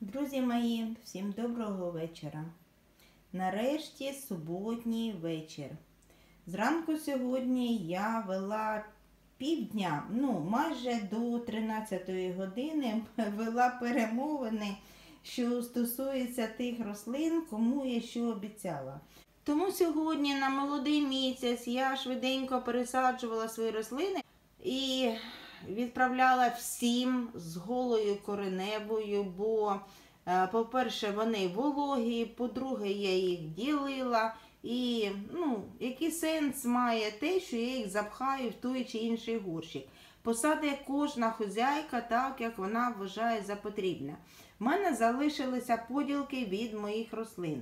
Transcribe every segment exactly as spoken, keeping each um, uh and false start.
Друзі мої, всім доброго вечора. Нарешті суботній вечір. Зранку сьогодні я вела півдня, ну майже до тринадцятої години, вела перемовини, що стосується тих рослин, кому я що обіцяла. Тому сьогодні на молодий місяць я швиденько пересаджувала свої рослини і відправляла всім з голою кореневою, бо, по-перше, вони вологі, по-друге, я їх ділила. І, ну, який сенс має те, що я їх запхаю в той чи інший горщик. Посадить кожна хазяйка так, як вона вважає за потрібне. У мене залишилися поділки від моїх рослин.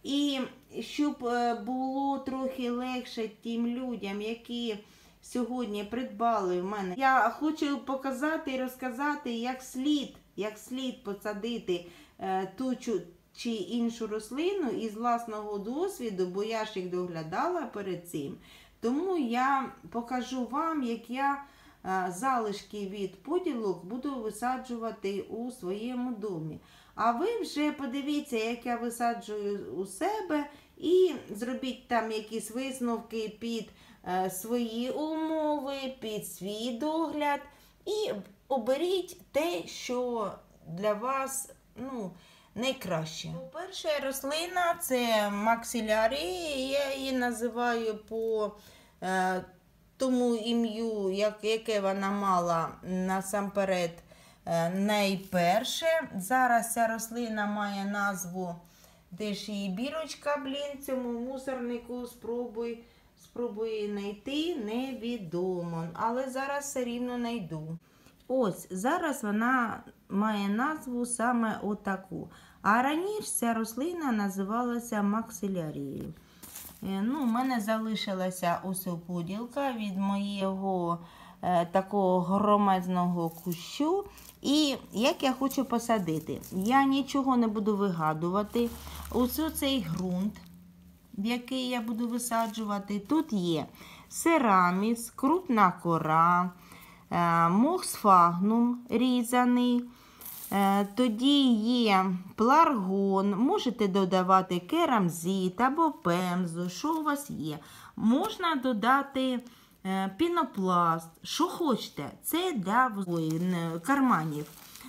І щоб було трохи легше тим людям, які сьогодні придбали в мене, я хочу показати і розказати, як слід, як слід посадити е, ту чи іншу рослину із власного досвіду, бо я ж їх доглядала перед цим. Тому я покажу вам, як я е, залишки від поділок буду висаджувати у своєму домі. А ви вже подивіться, як я висаджую у себе, і зробіть там якісь висновки під е, свої умови, під свій догляд. І оберіть те, що для вас, ну, найкраще. Перша рослина – це максилярія. Я її називаю по е, тому ім'ю, як, яке вона мала насамперед е, найперше. Зараз ця рослина має назву, де ж її бірочка, блін, цьому мусорнику, спробуй, спробуй її знайти, невідомо. Але зараз все рівно знайду. Ось, зараз вона має назву саме отаку. А раніше ця рослина називалася максилярією. Ну, у мене залишилася ось поділка від моєго е, такого громадного кущу. І як я хочу посадити? Я нічого не буду вигадувати. Ось цей ґрунт, в який я буду висаджувати, тут є сераміс, крупна кора, мох сфагнум різаний, тоді є пларгон, можете додавати керамзит або пемзу, що у вас є. Можна додати пінопласт, що хочете, це для карманів.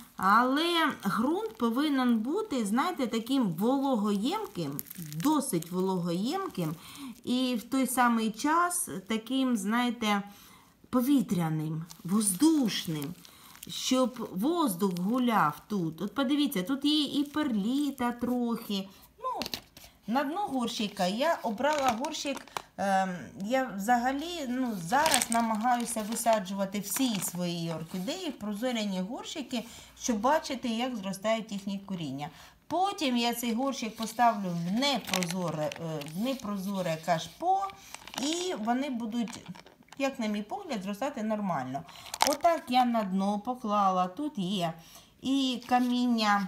Але ґрунт повинен бути, знаєте, таким вологоємким, досить вологоємким, і в той самий час таким, знаєте, повітряним, воздушним, щоб воздух гуляв тут. От подивіться, тут є і перліта трохи. Ну, на дно горщика я обрала горщик, е, я взагалі ну, зараз намагаюся висаджувати всі свої орхідеї в прозоряні горщики, щоб бачити, як зростають їхні коріння. Потім я цей горщик поставлю в непрозоре, в непрозоре кашпо, і вони будуть, як на мій погляд, зростати нормально. Отак я на дно поклала. Тут є і каміння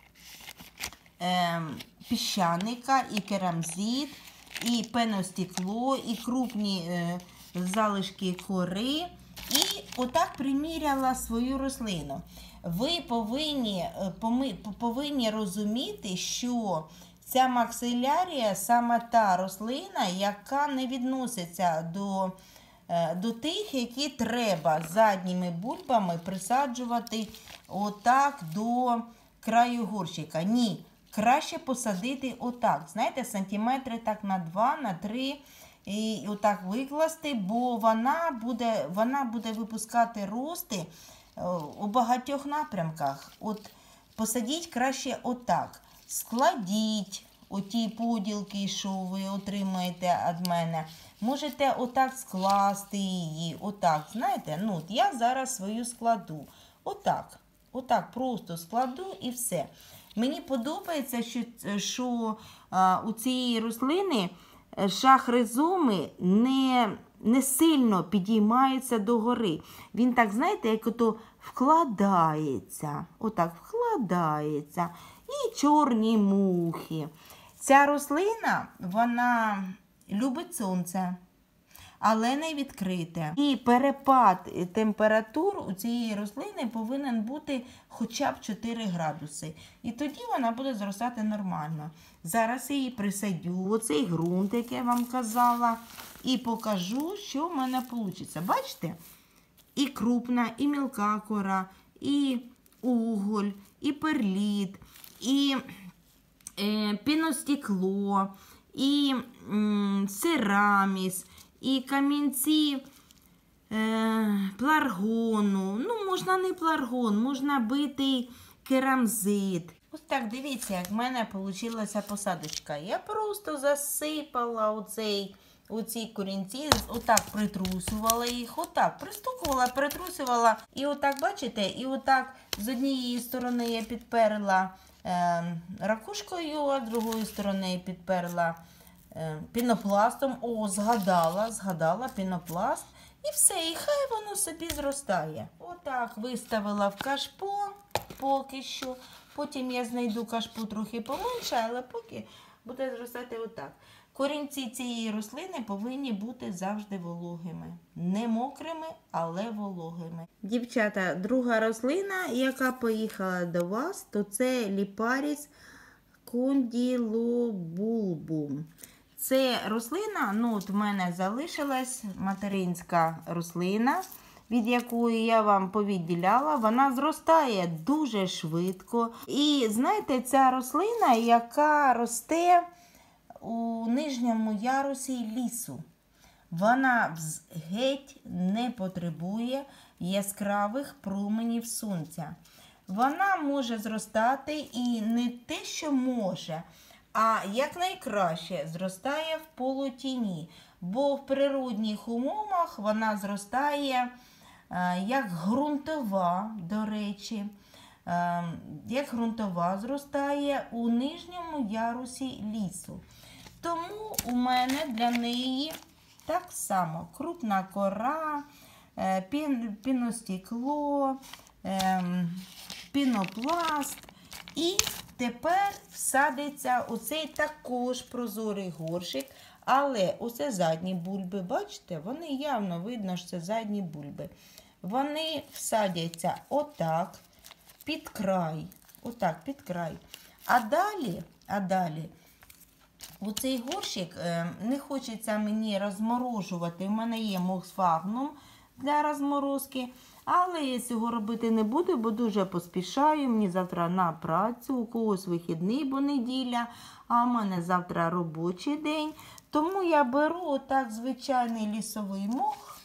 е, піщаника, і керамзит, і пеностекло, і крупні е, залишки кори. І отак приміряла свою рослину. Ви повинні, повинні розуміти, що ця максилярія саме та рослина, яка не відноситься до до тих, які треба задніми бульбами присаджувати отак до краю горщика. Ні, краще посадити отак. Знаєте, сантиметри так на два, на три. І отак викласти, бо вона буде, вона буде випускати рости у багатьох напрямках. От посадіть краще отак. Складіть оті поділки, що ви отримаєте від мене. Можете отак скласти її, отак, знаєте, ну, от я зараз свою складу. Отак, отак просто складу і все. Мені подобається, що, що а, у цієї рослини шах ризоми не, не сильно підіймається догори. Він так, знаєте, як ото вкладається, отак вкладається. І чорні мухи. Ця рослина, вона любить сонце. але не відкрите. І перепад температур у цієї рослини повинен бути хоча б чотири градуси. І тоді вона буде зростати нормально. Зараз я її присадю, оцей ґрунт, як я вам казала, і покажу, що в мене вийде. Бачите? І крупна, і мілка кора, і уголь, і перліт, і е, піностекло, і м, сераміс, і камінці е, пларгону. Ну, можна не пларгон, можна битий керамзит. Ось так, дивіться, як в мене вийшла посадочка. Я просто засипала оцей, оці корінці, отак притрусувала їх, отак пристукувала, притрусувала. І отак, бачите, і отак з однієї сторони я підперла е, ракушкою, а з другої сторони підперла е, пінопластом. О, згадала, згадала пінопласт. І все, і хай воно собі зростає. Отак виставила в кашпо поки що. Потім я знайду кашпу трохи поменше, але поки буде зростати отак. Корінці цієї рослини повинні бути завжди вологими. Не мокрими, але вологими. Дівчата, друга рослина, яка поїхала до вас, то це Ліпаріс кондилобулбум. Це рослина, ну от в мене залишилась материнська рослина, від якої я вам повідділяла. Вона зростає дуже швидко. І знаєте, ця рослина, яка росте у нижньому ярусі лісу. Вона геть не потребує яскравих променів сонця. Вона може зростати і не те, що може, а якнайкраще зростає в полутіні. Бо в природних умовах вона зростає е, як ґрунтова, до речі, е, як ґрунтова зростає у нижньому ярусі лісу. Тому у мене для неї так само крупна кора, е, пін, піностекло, е, пінопласт. І тепер всадиться оцей також прозорий горщик. Але оце задні бульби, бачите, вони явно видно, що це задні бульби. Вони всадяться отак, під край, отак, під край. А далі, а далі, оцей горщик не хочеться мені розморожувати. У мене є моксфагнум для розморозки, але я цього робити не буду, бо дуже поспішаю. Мені завтра на працю, у когось вихідний, бо неділя, а в мене завтра робочий день. Тому я беру отак звичайний лісовий мох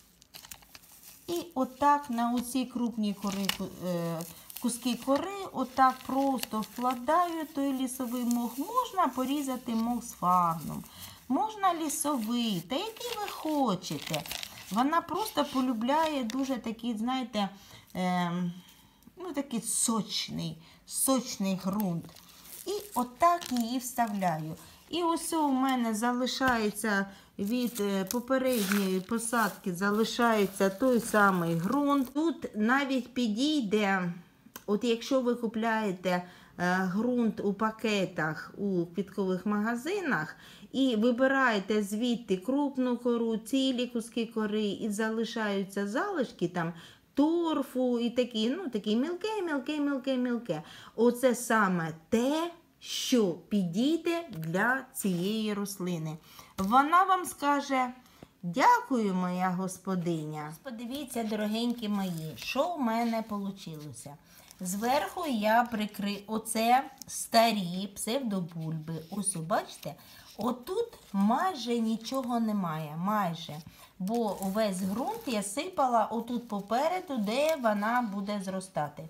і отак на оці крупні кори, куски кори отак просто вкладаю той лісовий мох. Можна порізати мох з фагном, можна лісовий, та який ви хочете. Вона просто полюбляє дуже такий, знаєте, е, ну такий сочний, сочний ґрунт. І отак її вставляю. І ось у мене залишається від попередньої посадки, залишається той самий ґрунт. Тут навіть підійде, от якщо ви купляєте ґрунт у пакетах у квіткових магазинах і вибираєте звідти крупну кору, цілі куски кори і залишаються залишки там торфу і такі, ну такі мілке, мілке, мілке, мілке. Оце саме те, що підійде для цієї рослини. Вона вам скаже: дякую, моя господиня. Подивіться, дорогенькі мої, що в мене вийшло. Зверху я прикрию оце старі псевдобульби. Ось, бачите, отут майже нічого немає, майже. Бо увесь ґрунт я сипала отут попереду, де вона буде зростати.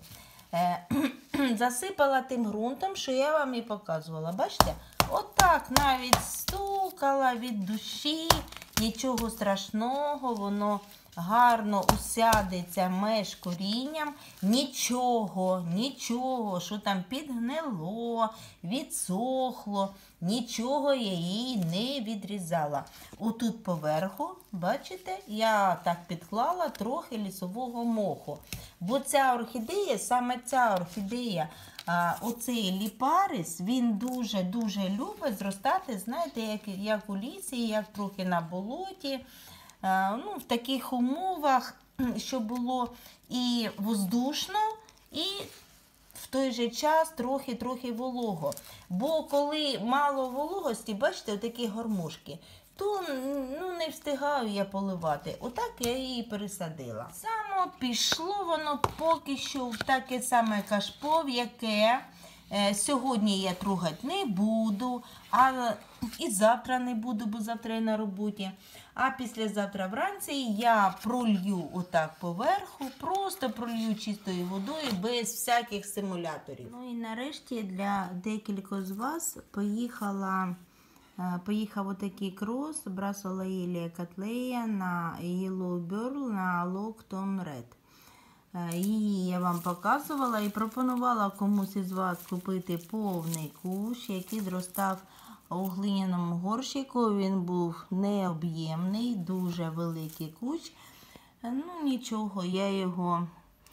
Засипала тим ґрунтом, що я вам і показувала. Бачите? Отак навіть стукала від душі, нічого страшного, воно гарно усядеться меж корінням. Нічого, нічого, що там підгнило, відсохло, нічого я її не відрізала. Отут поверху, бачите, я так підклала трохи лісового моху. Бо ця орхідея, саме ця орхідея, а, оцей ліпарис, він дуже-дуже любить зростати, знаєте, як, як у лісі, як трохи на болоті. ну, в таких умовах, щоб було і воздушно, і в той же час трохи-трохи волого. Бо коли мало вологості, бачите, отакі гормушки, то ну, не встигаю я поливати. Отак я її пересадила. Само пішло воно поки що в таке саме кашпо, яке е, сьогодні я трогати не буду, а і завтра не буду, бо завтра я на роботі. А післязавтра вранці я пролью отак поверху, просто пролью чистою водою, без всяких симуляторів. Ну і нарешті для декількох з вас поїхала, поїхав отакий крос Брасолаїлія Котлея на Yellow Burl на Lockton Red. Її я вам показувала і пропонувала комусь із вас купити повний кущ, який зростав у глиняному горщику. Він був необ'ємний, дуже великий кущ. Ну нічого, я його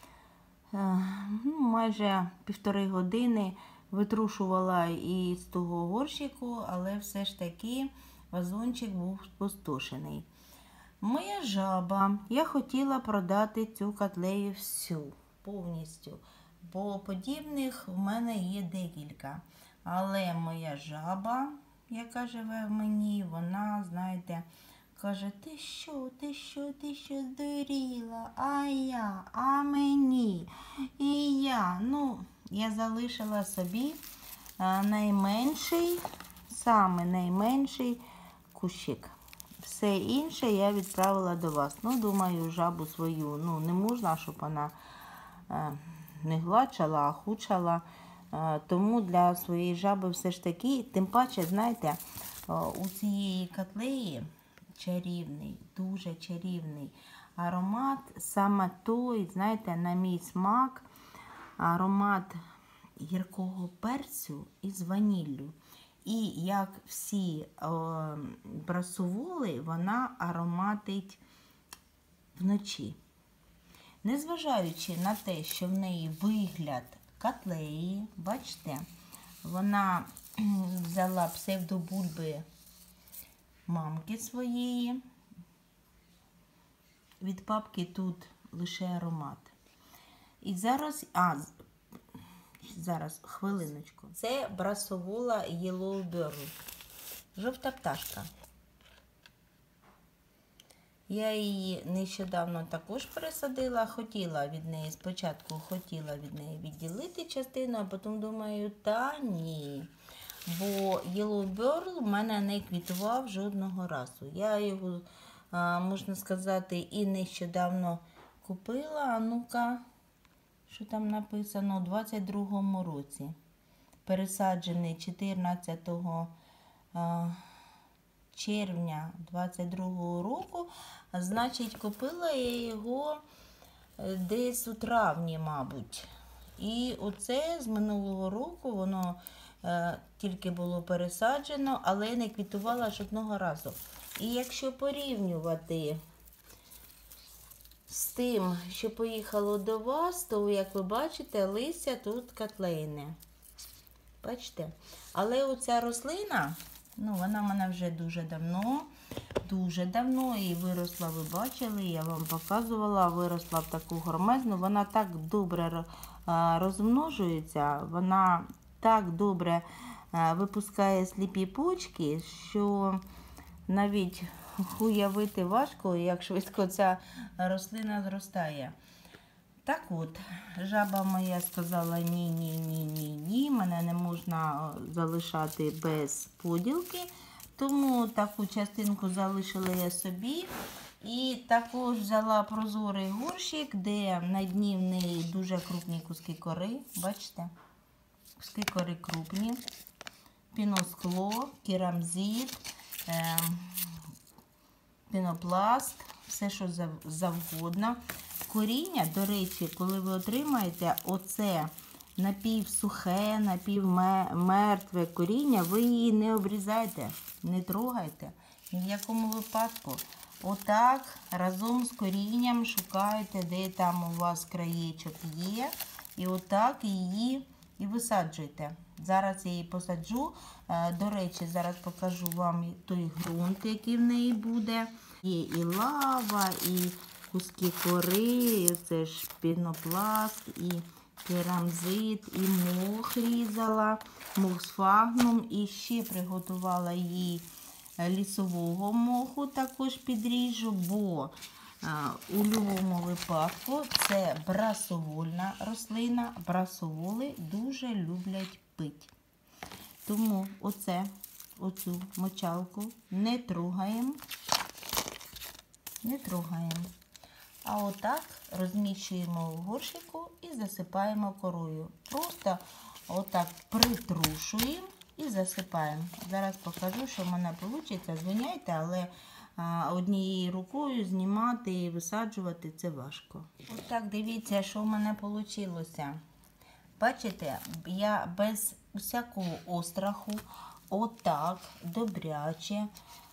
ну, майже півтори години витрушувала із того горщику, але все ж таки вазончик був спустошений. Моя жаба. Я хотіла продати цю котлею всю, повністю. Бо подібних в мене є декілька. Але моя жаба, яка живе в мені, вона, знаєте, каже, ти що, ти що, ти що здуріла? А я, а мені, і я. Ну, я залишила собі найменший, саме найменший кущик. Все інше я відправила до вас. Ну, думаю, жабу свою, ну, не можна, щоб вона е, не гладшала, а худшала. Е, тому для своєї жаби все ж таки, тим паче, знаєте, е, у цієї котлеї чарівний, дуже чарівний аромат. Саме той, знаєте, на мій смак, аромат гіркого перцю із ваніллю. І як всі о, брасоволи, вона ароматить вночі. Незважаючи на те, що в неї вигляд котлеї, бачите, вона взяла псевдобульби мамки своєї. Від папки тут лише аромат. І зараз, а, зараз, хвилиночку. Це брасовола Yellow Burl. Жовта пташка. Я її нещодавно також пересадила. Хотіла від неї, спочатку хотіла від неї відділити частину, а потім думаю, та ні. Бо Yellow Burl в мене не квітував жодного разу. Я його, можна сказати, і нещодавно купила. А ну-ка, що там написано? У двадцять другому році. Пересаджений чотирнадцятого червня двадцять другого року. Значить, купила я його десь у травні, мабуть. І оце з минулого року воно е, тільки було пересаджено, але не квітувало жодного разу. І якщо порівнювати з тим, що поїхало до вас, то, як ви бачите, листя тут котлейне. Бачите? Але оця рослина, ну, вона в мене вже дуже давно, дуже давно і виросла, ви бачили, я вам показувала, виросла в таку громезну. Вона так добре розмножується, вона так добре випускає сліпі почки, що навіть уявити важко, як швидко ця рослина зростає. Так от, жаба моя сказала ні-ні-ні-ні-ні, мене не можна залишати без поділки, тому таку частинку залишила я собі. І також взяла прозорий горщик, де на дні в неї дуже крупні куски кори, бачите? Куски кори крупні, піноскло, керамзит, е пінопласт, все, що завгодно. Коріння, до речі, коли ви отримаєте оце напівсухе, напівмертве коріння, ви її не обрізайте, не трогайте. Ні в якому випадку. Отак разом з корінням шукаєте, де там у вас краєчок є. І отак її і висаджуйте. Зараз я її посаджу. До речі, зараз покажу вам той ґрунт, який в неї буде. Є і лава, і куски кори, це ж пінопласт, і керамзит, і мох різала, мох сфагнум, і ще приготувала їй лісового моху, також підріжу, бо а, у будь-якому випадку це брасовольна рослина, брасоволи дуже люблять пити. Тому оце, оцю мочалку не трогаємо, не трогаємо. А отак розміщуємо в горщику і засипаємо корою. Просто отак притрушуємо і засипаємо. Зараз покажу, що в мене вийде. Звиняйте, але а, однією рукою знімати і висаджувати це важко. Отак дивіться, що в мене вийшло. Бачите, я без всякого остраху, отак добряче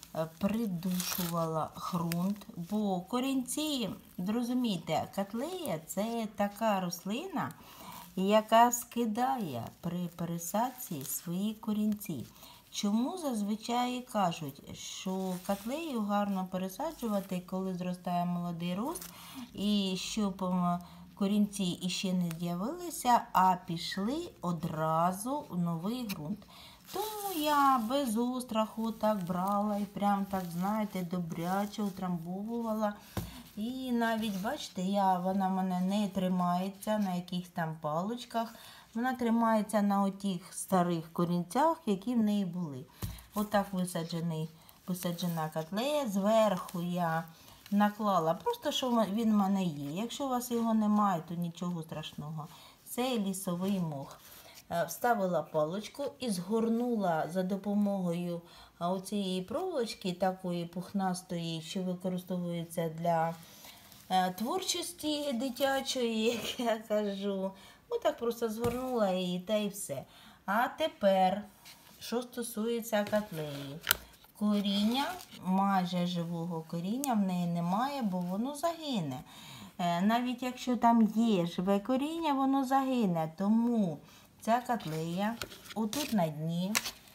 придушувала ґрунт, бо корінці, зрозумійте, котлея – це така рослина, яка скидає при пересадці свої корінці. Чому зазвичай кажуть, що котлею гарно пересаджувати, коли зростає молодий рост, і щоб корінці іще не з'явилися, а пішли одразу в новий ґрунт. Тому я без остраху так брала і прям так, знаєте, добряче утрамбовувала. І навіть, бачите, я, вона в мене не тримається на якихось там паличках. Вона тримається на отих старих корінцях, які в неї були. Отак висаджений, висаджена котлея. Зверху я наклала, просто що він в мене є. Якщо у вас його немає, то нічого страшного. Це лісовий мох. Вставила паличку і згорнула за допомогою оцієї проволочки, такої пухнастої, що використовується для творчості дитячої, як я кажу. Отак просто згорнула її та й все. А тепер, що стосується котлеї. Коріння, майже живого коріння в неї немає, бо воно загине. Навіть якщо там є живе коріння, воно загине. Тому ця котлея отут на дні,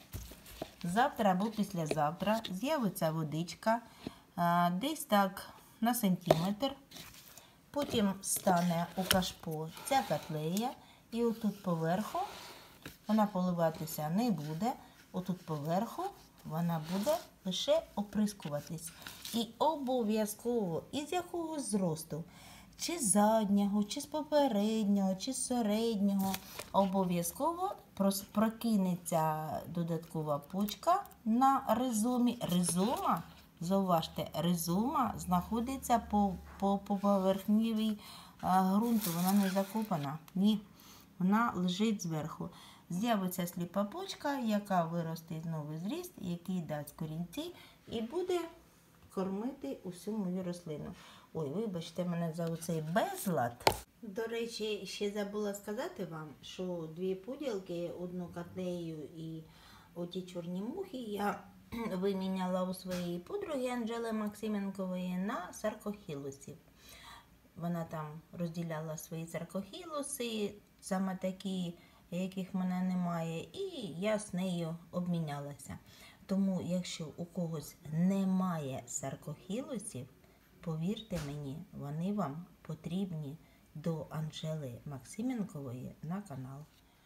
завтра або післязавтра з'явиться водичка, десь так на сантиметр. Потім стане у кашпо ця котлея, і отут поверху вона поливатися не буде, отут поверху вона буде лише оприскуватись. І обов'язково із якогось зросту, чи з заднього, чи з попереднього, чи з середнього, обов'язково прокинеться додаткова почка на ризомі. Ризома, зауважте, ризома знаходиться по, по, по поверхневій ґрунту, вона не закопана, ні, вона лежить зверху. З'явиться сліпа почка, яка виросте новий зріст, який дасть корінці і буде кормити усю мою рослину. Ой, вибачте мене за оцей безлад. До речі, ще забула сказати вам, що дві поділки, одну котлею і оті чорні мухи, я виміняла у своєї подруги Анжели Максименкової на саркохілусів. Вона там розділяла свої саркохілуси, саме такі, яких в мене немає, і я з нею обмінялася. Тому, якщо у когось немає саркохілусів, повірте мені, вони вам потрібні до Анжели Максименкової на канал.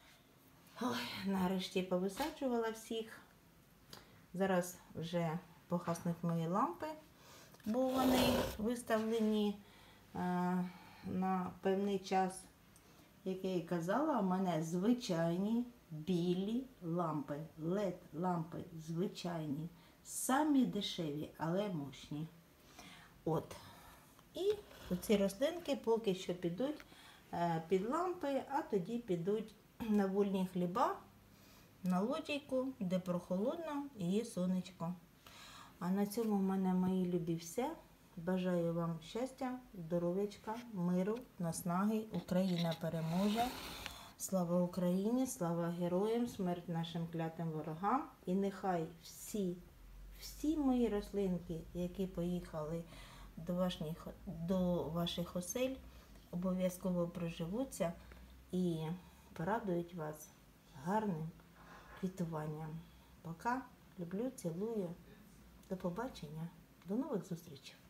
Ой, нарешті повисаджувала всіх. Зараз вже погаснуть мої лампи, бо вони виставлені а, на певний час. Як я і казала, у мене звичайні білі лампи, лед-лампи, звичайні, самі дешеві, але мощні. От. І ці рослинки поки що підуть під лампи, а тоді підуть на вольні хліба, на лоджійку, де прохолодно і є сонечко. А на цьому в мене, мої любі, все. Бажаю вам щастя, здоров'ячка, миру, наснаги. Україна переможе. Слава Україні, слава героям, смерть нашим клятим ворогам. І нехай всі, всі мої рослинки, які поїхали до ваших, до ваших осель, обов'язково проживуться і порадують вас гарним квітуванням. Пока. Люблю, цілую. До побачення. До нових зустрічей!